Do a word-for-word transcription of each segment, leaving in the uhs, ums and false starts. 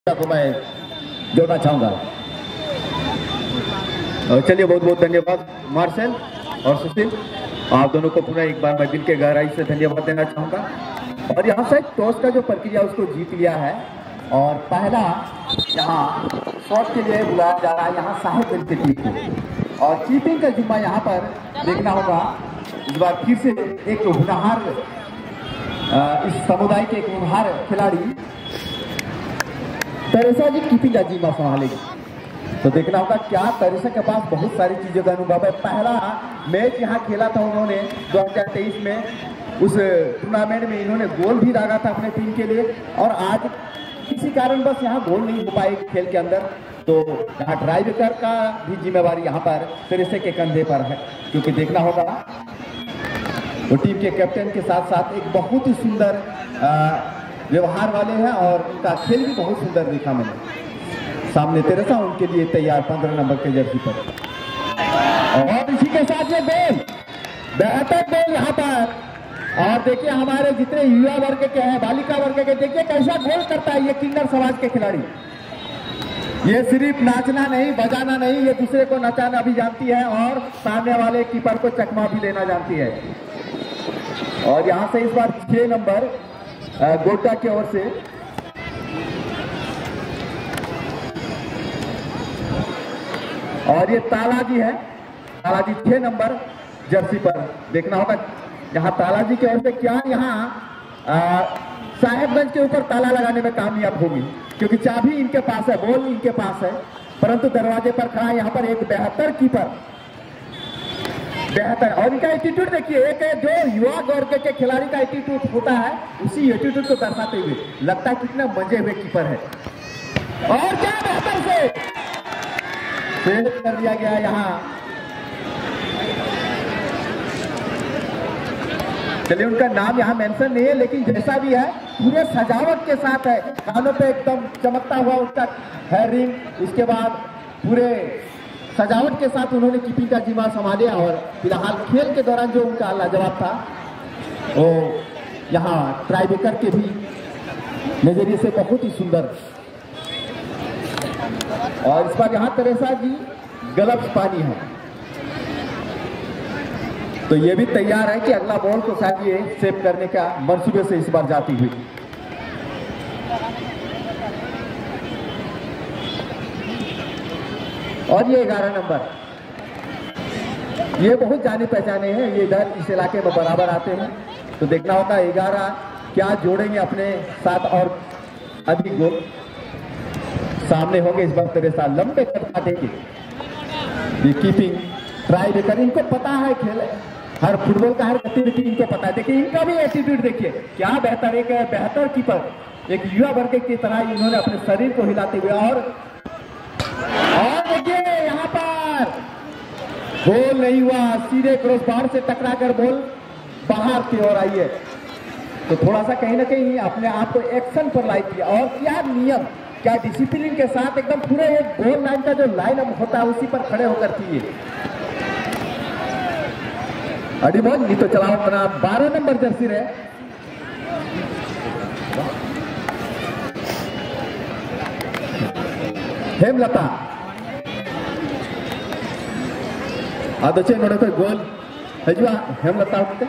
को मैं जोड़ना चाहूंगा। चलिए, बहुत बहुत धन्यवाद मार्शल और सुशील, आप दोनों को पुनः एक बार मैं दिल के गहराई से धन्यवाद देना चाहूंगा। और यहाँ से टॉस का जो प्रक्रिया उसको जीत लिया है और पहला यहाँ शॉट के लिए बुलाया जा रहा है यहाँ साहेबगंज के टीम को, और कीपिंग का जिम्मा यहाँ पर देखना होगा। इस बार फिर से एक होनहार, इस समुदाय के एक होनहार खिलाड़ी तेरेसा जी कीपिंग का जिम्मा संभालेगी, तो देखना होगा क्या तेरेसा के पास बहुत सारी चीजों का अनुभव है। पहला मैच यहाँ खेला था उन्होंने दो हज़ार तेईस में, उस टूर्नामेंट में इन्होंने गोल भी दागा था अपने टीम के लिए, और आज किसी कारण बस यहाँ गोल नहीं हो पाए खेल के अंदर, तो यहाँ ड्राइवर का भी जिम्मेवारी यहाँ पर तेरेसा के कंधे पर है, क्योंकि देखना होगा वो टीम के कैप्टन के साथ साथ एक बहुत ही सुंदर व्यवहार वाले हैं और उनका खेल भी बहुत सुंदर देखा मैंने। सामने तेरेसा उनके लिए तैयार पंद्रह नंबर के जर्सी पर, और इसी के साथ ये गोल, बेहतर गोल यहाँ पर। और देखिए हमारे जितने युवा वर्ग के हैं, बालिका वर्ग के, देखिए कैसा गोल करता है ये किन्नर समाज के खिलाड़ी। ये सिर्फ नाचना नहीं, बजाना नहीं, ये दूसरे को नचाना भी जानती है और सामने वाले कीपर को चकमा भी देना जानती है। और यहाँ से इस बार छह नंबर गोड्डा की ओर से और ये तालाजी है, तालाजी छह नंबर जर्सी पर। देखना होगा यहाँ तालाजी की ओर से क्या यहाँ साहेबगंज के ऊपर ताला लगाने में कामयाब होगी, क्योंकि चाबी इनके पास है, बॉल इनके पास है, परंतु दरवाजे पर खड़ा यहाँ पर एक बेहतर कीपर, बेहतर। और इनका एटीट्यूड देखिए, एक जो युवा वर्ग के खिलाड़ी का एटीट्यूड होता है उसी एटीट्यूड को दर्शाते हुए लगता है कितना मजे हुए कीपर है। और क्या बेहतर से सेव कर दिया गया यहाँ। चलिए, उनका नाम यहाँ मेंशन नहीं है, लेकिन जैसा भी है पूरे सजावट के साथ है, कानों पे एकदम चमकता हुआ उसका है रिंग, इसके बाद पूरे सजावट के साथ उन्होंने कीपिंग का जिम्मा संभाला। और फिलहाल खेल के दौरान जो उनका लाजवाब था वो यहाँ ट्राइबेकर के भी नजरिए से बहुत ही सुंदर। और इस बार यहाँ तेरेसा जी ग्लव्स पानी है, तो ये भी तैयार है कि अगला बॉल को शायद ये सेव करने का मंसूबे से इस बार जाती हुई। और ये ग्यारह नंबर, ये बहुत जाने पहचाने हैं, ये इधर इस इलाके में बराबर आते हैं, तो देखना होगा ग्यारह क्या जोड़ेंगे अपने साथ और अधिक गोल सामने होंगे। इस बार तेरेसा लंबे कद काटेंगे, ये कीपिंग ट्राई भी करें, इनको पता है खेल, हर फुटबॉल का हर गतिविधि इनको पता है। देखिए इनका भी एटीट्यूड देखिए क्या बेहतर, एक बेहतर कीपर, एक युवा वर्ग की तरह इन्होंने अपने शरीर को हिलाते हुए, और और देखिए यहाँ पर गोल नहीं हुआ, सीधे क्रॉस बार से टकरा कर बॉल बाहर की ओर आई है, तो थोड़ा सा कहीं ना कहीं अपने आप को एक्शन पर लाई किया। और क्या नियम, क्या डिसिप्लिन के साथ एकदम पूरे एक गोल लाइन का जो लाइन अप होता है उसी पर खड़े होकर किए। अडिमोज नहीं तो चलाओ अपना बारह नंबर जर्सी रहे। हेमलता आदोचे नोड़े गोल हजुआ हेमलता होते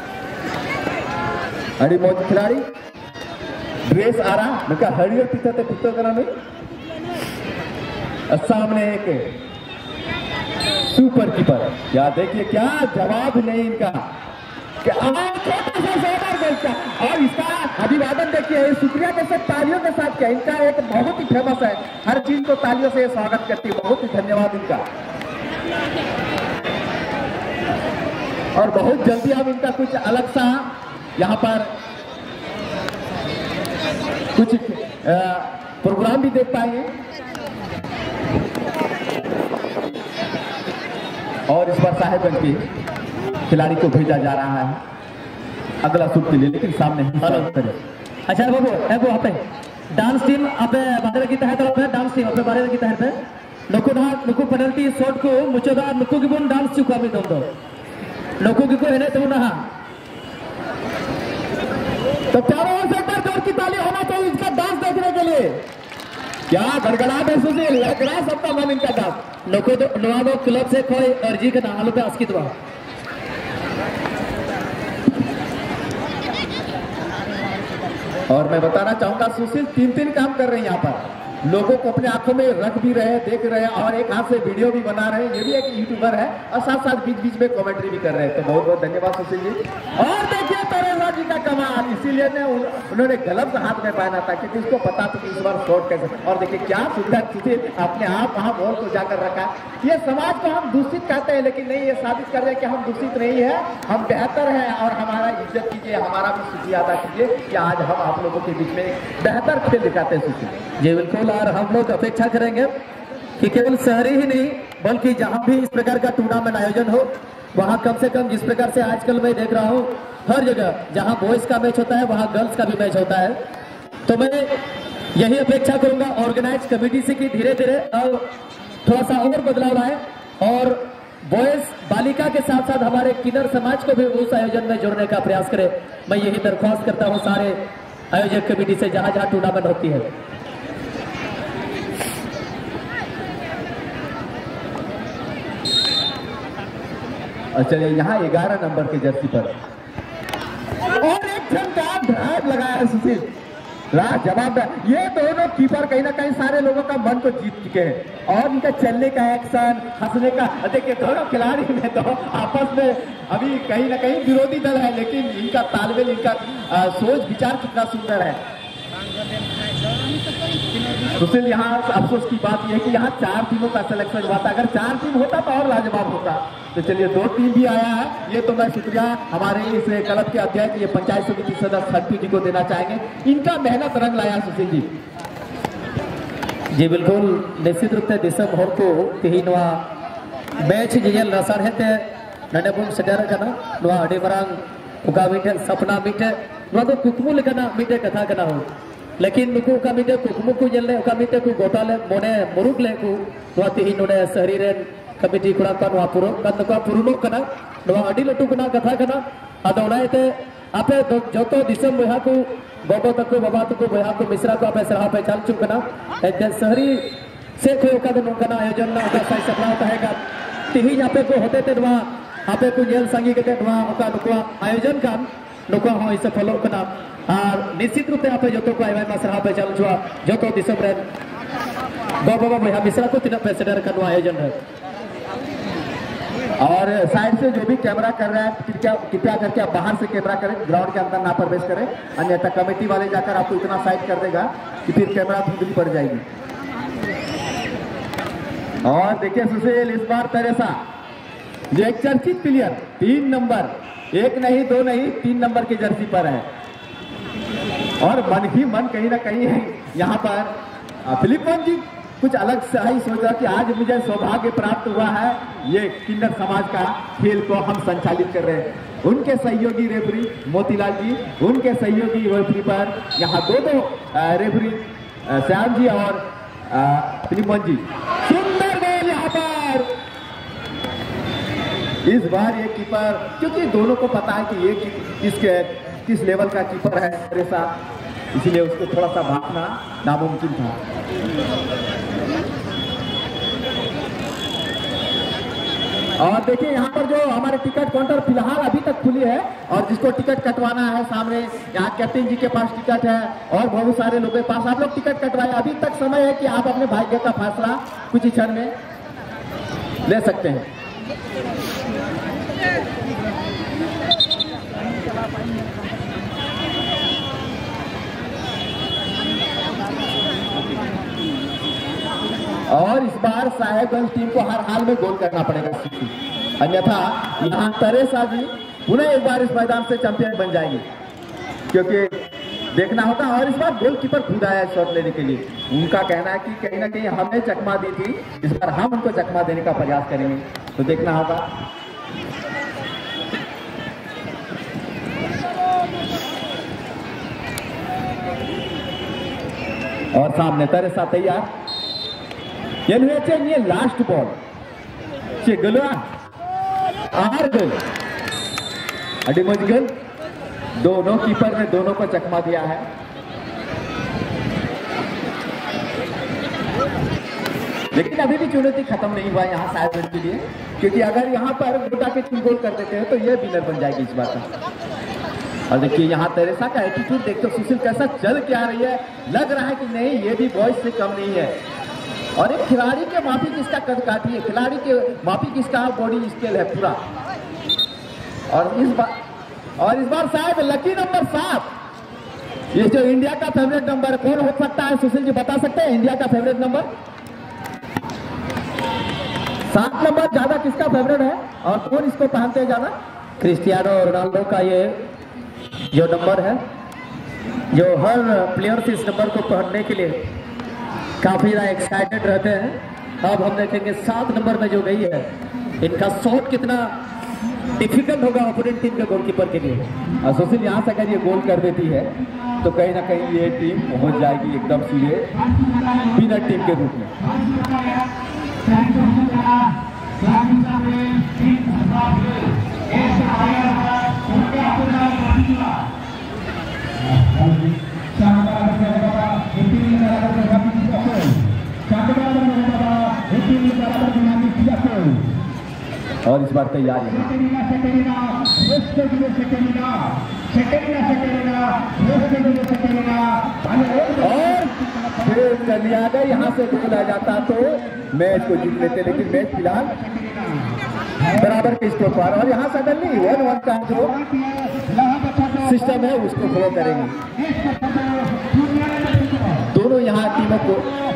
अडिमोज खिलाड़ी ड्रेस आ रहा उनका हरियर पीछे तो पीछे करा नहीं, सामने एक सुपर कीपर, क्या देखिए क्या जवाब नहीं इनका, और इसका अभिवादन देखिए शुक्रिया के साथ तालियों के साथ क्या, इनका एक बहुत ही फेमस है, हर चीज को तालियों से स्वागत करती है, बहुत ही धन्यवाद इनका। और बहुत जल्दी हम इनका कुछ अलग सा यहाँ पर कुछ प्रोग्राम भी देख पाएंगे। और इस बार साहेबगंज के खिलाड़ी को भेजा जा रहा है अगला शूट के लिए, लेकिन सामने अच्छा बाबू है वो आपे डांस टीम आपे बाहर की तहत पे डांस टीम आपे बाहर की तहत पे नुकु ना नुकु पेनल्टी शॉट को मुचोदा नुकु की बोन डांस चुका भी दो दो नुकु की को है तो ना, तो चारों ओर से जोर की ताली होना चाहिए इसका डांस देखने के लिए। क्या गड़गड़ाहट है सुशील, लग रहा है सबका मन इनका डांस। नको तो नवाबो क्लब से कोई अर्जी का नाम पे अस्कित हुआ। और मैं बताना चाहूंगा सुशील तीन तीन काम कर रहे हैं यहाँ पर, लोगों को अपने आंखों में रख भी रहे, देख रहे हैं और एक हाथ से वीडियो भी बना रहे हैं। ये भी एक यूट्यूबर है और साथ साथ बीच बीच में कमेंट्री भी कर रहे हैं। तो बहुत बहुत धन्यवाद सुशील जी। और देखिए तरेसा जी का कमाल, इसीलिए ने उन, उन्होंने ग्लव्स हाथ में पहना था क्योंकि उसको पता था कि इस बार शॉट कैसे। और देखिए क्या सुंदर सुशील अपने आप वहां बॉल को जाकर रखा। ये समाज को हम दूषित कहते हैं लेकिन नहीं, ये साबित कर रहे हैं कि हम दूषित नहीं है, हम बेहतर है। और हमारा इज्जत कीजिए, हमारा भी सुखी अदा कीजिए कि आज हम आप लोगों के बीच में बेहतर खेल दिखाते हैं सुशील जी बिल्कुल। और हम लोग अपेक्षा करेंगे कि केवल शहरी ही नहीं बल्कि जहां भी इस प्रकार का टूर्नामेंट आयोजन हो वहां कम से कम जिस प्रकार से आजकल मैं देख रहा हूं हर जगह जहां बॉयज का मैच होता है वहां गर्ल्स का भी मैच होता है। तो मैं यही अपेक्षा करूंगा ऑर्गेनाइज कमेटी से कि धीरे धीरे अब थोड़ा सा और बदलाव आए और बॉयज बालिका के साथ साथ हमारे किन्नर समाज को भी उस आयोजन में जोड़ने का प्रयास करे। मैं यही दरख्वास्त करता हूं सारे आयोजक कमेटी से जहां जहां टूर्नामेंट होती है। चलिए यहाँ ग्यारह नंबर के जर्सी पर और एक झंडा ड्राइव लगाया है सुशील, जवाब। ये दोनों कीपर कहीं ना कहीं सारे लोगों का मन को जीत चुके हैं और इनका चलने का एक्शन, हंसने का, देखिए दोनों खिलाड़ी में तो आपस में अभी कहीं ना कहीं विरोधी दल है लेकिन इनका तालमेल, इनका आ, सोच विचार कितना सुंदर है। सुशील यहाँ अफसोस की बात यह है कि यहाँ चार टीमों का सिलेक्शन हुआ था, अगर चार टीम होता तो और लाजवाब होता। तो चलिए दो टीम भी आया है, ये तो मैं शुक्रिया हमारे इस क्लब के अध्यक्ष, ये पंचायत समिति सदस्य हट्टू जी को देना चाहेंगे, इनका मेहनत रंग लाया सुशील जी। जी बिल्कुल, निश्चित रूप से दिसंबर को तेहिनवा मैच जियल रसर हेते नने बुन सेटर कना नवा अडी मरांग उका मिटे सपना मिटे नवा तो कुकमु लेकना मिटे कथा कना हो लेकिन नुकु उका मिटे कुकमु को जल्ले उका मिटे को गोटाले मोने मुरुक ले को नवा तेहि नोडे शहरी रेन कमिटी कुड़ा का नवा पुरो कन को पुरुनो कना नवा अडी लटू कना कथा कना अदो नायते आपे जोतो दिसम बहा को गोगो तको बाबा तको बहा को मिश्रा को आपे सरहा पे चल चुकना ए शहरी से कोई का दो कना आयोजन ना का साइ सपना रहेगा तिहि आपे को होते ते नवा आपे को जेल संगी के नवा का नुको आयोजन कान नुको हो इसे फॉलो कना और निश्चित रूप से आपे जोतो को आइवा सरहा पे चल जुआ जोतो दिसम रे गो बाबा बहा मिश्रा को तीन पे सेटर का आयोजन है। और साइड से जो भी कैमरा कर रहा है कृपया कृपया करके आप बाहर से कैमरा करें, ग्राउंड के अंदर ना प्रवेश करें, अन्यथा कमेटी वाले जाकर आपको इतना साइड कर देगा कि फिर कैमरा धुंधली पड़ जाएगी। और देखिए सुशील इस बार तेरेसा जो एक चर्चित प्लेयर तीन नंबर, एक नहीं दो नहीं तीन नंबर की जर्सी पर है और मन ही मन कहीं ना कहीं है यहाँ पर फिलिपोन जी कुछ अलग से ही सोचा कि आज मुझे सौभाग्य प्राप्त हुआ है, ये किन्नर समाज का खेल को हम संचालित कर रहे हैं। उनके सहयोगी रेफरी मोतीलाल जी, उनके सहयोगी रेफरी पर यहाँ दो दो रेफरी श्याम जी और फिलिपोन जी। सुंदर गोल यहाँ पर इस बार ये कीपर, क्योंकि दोनों को पता है कि ये किस किस लेवल का कीपर है तेरेसा, इसीलिए उसको थोड़ा सा भागना नामुमकिन था। और देखिए यहाँ पर जो हमारे टिकट काउंटर फिलहाल अभी तक खुली है और जिसको टिकट कटवाना है सामने यहाँ कैप्टन जी के पास टिकट है और बहुत सारे लोगों के पास, आप लोग टिकट कटवाए। अभी तक समय है कि आप अपने भाग्य का फैसला कुछ ही क्षण में ले सकते हैं। और इस बार साहेबगंज टीम को हर हाल में गोल करना पड़ेगा, अन्यथा यहाँ तेरेसा जी पुनः एक बार इस मैदान से चैंपियन बन जाएंगे, क्योंकि देखना होता। और इस बार गोलकीपर खुद आया शॉट लेने के लिए, उनका कहना है कि कहीं ना कहीं हमें चकमा दी थी, इस बार हम उनको चकमा देने का प्रयास करेंगे, तो देखना होगा। और सामने तेरेसा तैयार, ये लास्ट बॉल से गलवा आर गल अडिमज गल, दोनों कीपर ने दोनों को चकमा दिया है। लेकिन अभी भी चुनौती खत्म नहीं हुआ यहाँ साहेबगंज के लिए, क्योंकि अगर यहाँ पर गोटा के तीन गोल कर देते हैं तो ये विनर बन जाएगी इस बार का। और देखिए यहाँ तेरेसा का एटीट्यूड देखते हो सुशील कैसा चल के आ रही है, लग रहा है कि नहीं ये भी बॉयज से कम नहीं है। और एक खिलाड़ी के माफी किसका कद काठी है, खिलाड़ी के माफी किसका बॉडी स्केल है पूरा। और इस बार और इस बार शायद लकी नंबर सात, ये जो इंडिया का फेवरेट नंबर कौन हो सकता है सुशील जी बता सकते हैं? इंडिया का फेवरेट नंबर सात नंबर ज्यादा किसका फेवरेट है और कौन इसको पहनते हैं ज्यादा? क्रिस्टियानो रोनाल्डो का ये जो नंबर है, जो हर प्लेयर्स इस नंबर को पहनने के लिए काफी ज्यादा एक्साइटेड रहते हैं। अब हम देखेंगे सात नंबर में जो गई है, इनका शॉट कितना डिफिकल्ट होगा ओपोनेंट टीम के गोलकीपर के लिए। और सुशील यहाँ से अगर ये गोल कर देती है तो कहीं ना कहीं ये टीम पहुंच जाएगी एकदम सीधे विनर टीम के रूप में। और इस बार तैयार है और फिर कर लिया अगर यहाँ से गोल आ जाता तो मैच को जीत लेते, लेकिन मैच फिलहाल बराबर के स्कोर पर। और यहाँ सडनली वन वन का जो सिस्टम है उसको फॉलो करेंगे दोनों यहाँ टीमों को,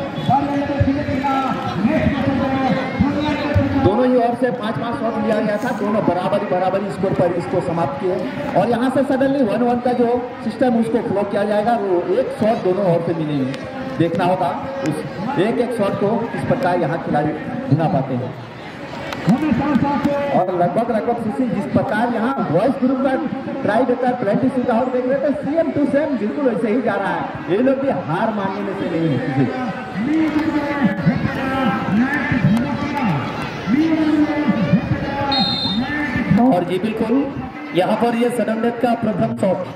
दोनों ही ओर से पांच पांच शॉट लिया गया था, दोनों बराबरी बराबरी स्कोर पर इसको समाप्त किए। और यहाँ से सडनली वन वन का जो सिस्टम उसको फ्लो किया जाएगा, वो एक शॉट दोनों ओर से मिलेंगे। देखना होगा उस एक एक शॉट को किस प्रकार यहाँ खिलाड़ी भुना पाते हैं। और लगभग लगभग सुशील जिस प्रकार यहाँ वॉइस ग्रुप का ट्राई देता है ट्वेंटी शूट आउट देख रहे थे, सेम टू सेम बिल्कुल वैसे ही जा रहा है। ये लोग भी हार मानने में से नहीं है सुशील। और जी बिल्कुल यहाँ पर ये सडन डेथ का प्रथम शॉट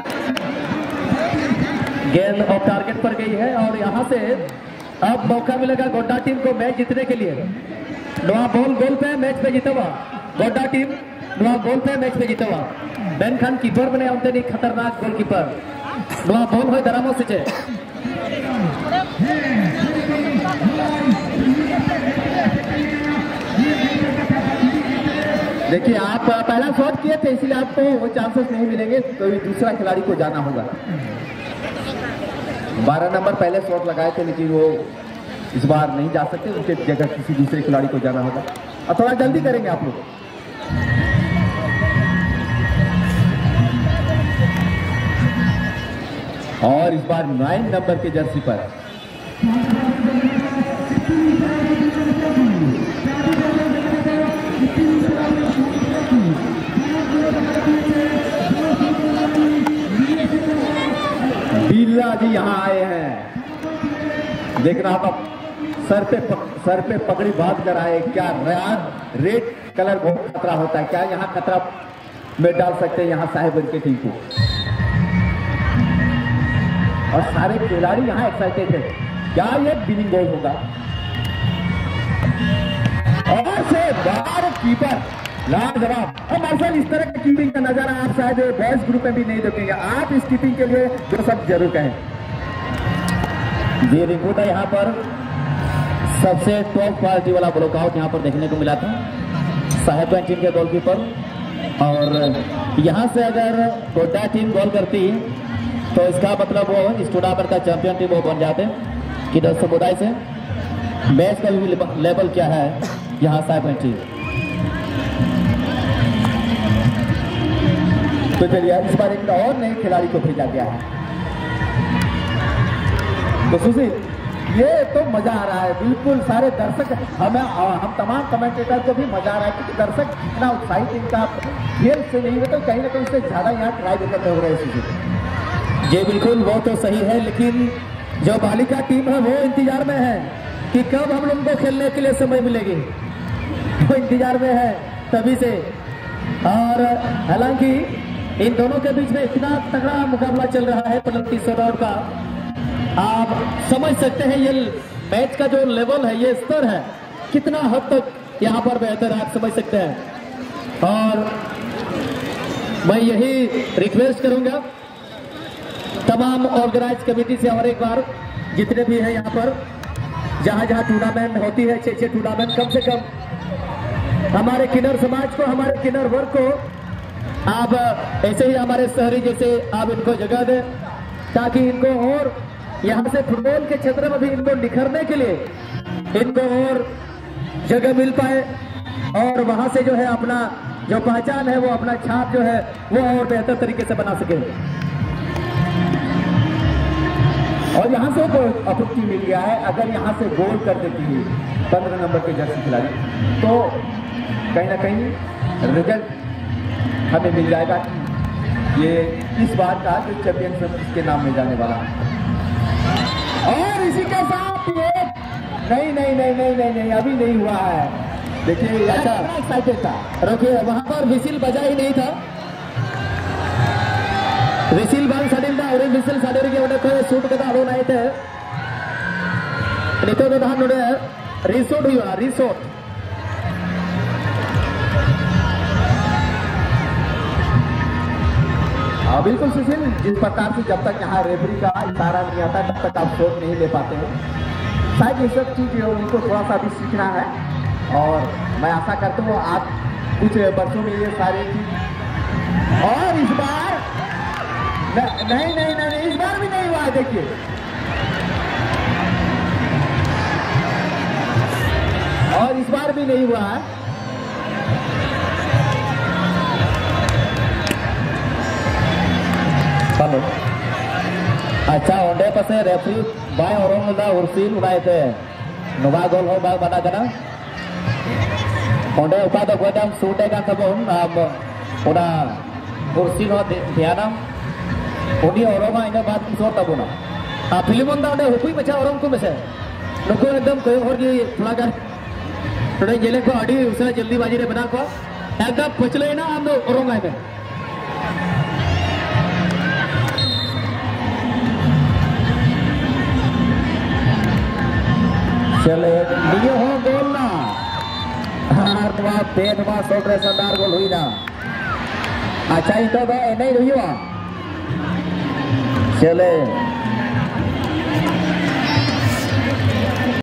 गेंद और टारगेट पर गई है। और यहाँ से अब मौका मिलेगा गोड्डा टीम को मैच जीतने के लिए। नवा बॉल गोल पे मैच पे जीता हुआ गोड्डा टीम, नवा बॉल पे मैच पे जीता हुआ बेन खान कीपर बने आते नहीं, खतरनाक गोलकीपर। नवा बॉल हो दरामो से देखिए आप पहला शॉट किए थे इसलिए आपको वो चांसेस नहीं मिलेंगे, तो दूसरा खिलाड़ी को जाना होगा। बारह नंबर पहले शॉट लगाए थे लेकिन वो इस बार नहीं जा सकते, उनके जगह किसी दूसरे खिलाड़ी को जाना होगा। और थोड़ा जल्दी करेंगे आप लोग। और इस बार नाइन नंबर के जर्सी पर बिल्ला जी यहाँ आए हैं। देखना होगा सर पे पक, सर पे पगड़ी बांध कर आए। क्या रेड कलर बहुत खतरा होता है, क्या यहाँ खतरा में डाल सकते हैं यहाँ साहेबगंज के टीम को। और सारे खिलाड़ी यहाँ एक्साइटेड है, क्या ये विनिंग गोल होगा। और से बाहर कीपर लाजवाब। और मार्शल इस तरह की कीपिंग का नजारा आप शायद बॉयज ग्रुप में भी नहीं देखेंगे। आप इस कीपिंग के लिए दो सब जरूर कहें। जी रिंकू था यहाँ पर सबसे टॉप क्वालिटी वाला ब्लॉकआउट यहाँ पर देखने को मिला था साहेबगंज टीम के गोलकीपर। और यहाँ से अगर गोड्डा टीम गोल करती तो इसका मतलब वो इस टूर्नामेंट का चैंपियन टीम वो बन जाते। किधर समुदाय से मैच का भी लेवल क्या है यहाँ साहेबगंज टीम। तो चलिए इस बार एक और नए खिलाड़ी को भेजा गया है। तो सुशील ये तो मजा आ रहा है, बिल्कुल सारे दर्शक हमें हम तमाम कमेंटेटर को भी मजा आ रहा है क्योंकि दर्शक इतना उत्साहित इनका खेल से नहीं होता, तो कहीं ना कहीं उससे ज्यादा यहाँ ट्राई करते हो रहे हैं सुशील। जी बिल्कुल वो तो सही है, लेकिन जो बालिका टीम है वो इंतजार में है कि कब हम लोग को खेलने के लिए समय मिलेगी, वो इंतजार में है तभी से। और हालांकि इन दोनों के बीच में इतना तगड़ा मुकाबला चल रहा है पेनल्टी शॉट का, आप समझ सकते हैं ये मैच का जो लेवल है, ये स्तर है, कितना हद तक यहाँ पर बेहतर है, आप समझ सकते हैं। और मैं यही रिक्वेस्ट करूंगा तमाम ऑर्गेनाइज कमेटी से, और एक बार जितने भी हैं यहाँ पर, जहां जहां टूर्नामेंट होती है, अच्छे अच्छे टूर्नामेंट, कम से कम हमारे किन्नर समाज को, हमारे किन्नर वर्ग को आप ऐसे ही हमारे शहरी जैसे आप इनको जगह दें, ताकि इनको और यहाँ से फुटबॉल के क्षेत्र में भी इनको निखरने के लिए इनको और जगह मिल पाए, और वहां से जो है अपना जो पहचान है, वो अपना छाप जो है वो और बेहतर तरीके से बना सके। और यहाँ से एक अपॉर्चुनिटी मिल गया है, अगर यहाँ से गोल कर देती है पंद्रह नंबर के जर्सी खिलाड़ी, तो कहीं ना कहीं रिजल्ट हमें मिल जाएगा कि ये इस बार का जो चैंपियनशिप इसके नाम में जाने वाला है। और इसी के साथ ये नहीं नहीं नहीं नहीं नहीं नहीं अभी नहीं हुआ है। देखिए अच्छा एक्साइटेड था, रुकिए, वहां पर विसिल बजा ही नहीं था, विसिल बांग साडिल था, और विसिल साडिल के उन्हें कोई शूट करता आलो नहीं थे, नितो तो धान उन्हें रिसोर्ट हुआ, रिसोर्ट हाँ बिल्कुल सुशील, जिस प्रकार से जब तक यहाँ रेफरी का इशारा नहीं आता तब तक आप शॉट नहीं ले पाते हैं। शायद ये सब चीज उनको थोड़ा सा भी सीखना है, और मैं आशा करता हूँ आप कुछ वर्षों में ये सारे चीज। और इस बार नहीं नहीं नहीं, नहीं, नहीं इस बार भी नहीं हुआ है। देखिए और इस बार भी नहीं हुआ है। अच्छा ओंडे पसे रेफरी बाय ओरोंग दा उर्सिल उड़ाए थे नोवा गोल हो बाग बना करना ओंडे उका दो गोदम सूटे का तबन अब ओडा उर्सिल हो ध्यानम ओडी ओरोंगा इने बात की सोट तबुना आ फिल्मन दा ओंडे हुकुई मचा ओरोंग को मसे नुको एकदम कोई और की थोड़ा कर थोड़े जेले को अड़ी उसने जल्दीबाजी रे बना को एकदम पचले ना हम ओरोंगा में चले नियो हो गोल ना हार वा पेट वा सोटरे संदार गोल हुई ना। अच्छा इतो दो नहीं हुई चले